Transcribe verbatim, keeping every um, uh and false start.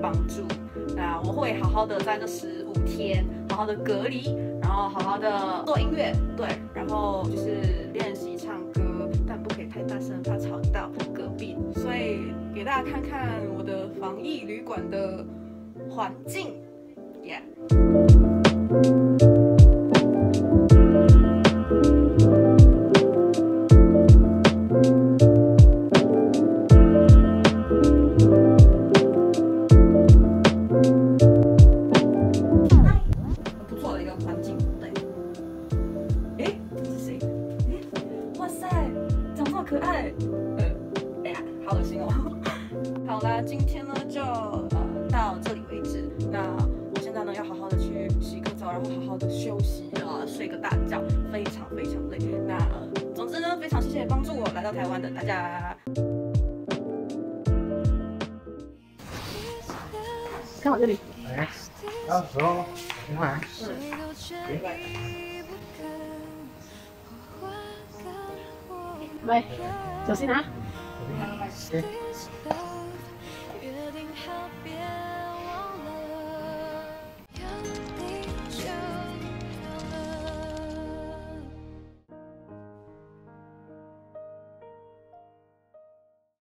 帮助。那我会好好的在这十五天好好的隔离，然后好好的做音乐，对，然后就是练习唱歌，但不可以太大声，怕吵到隔壁。所以给大家看看我的防疫旅馆的环境 ，Yeah。可爱，呃，哎呀，好恶心哦。好啦，今天呢就呃到这里为止。那我现在呢要好好的去洗个澡，然后好好的休息啊，睡个大觉，非常非常累。那呃，总之呢，非常谢谢帮助我来到台湾的大家。看我这里。 哎，到时候听完。 嗯。 明白。 喂，小心啊！ 对。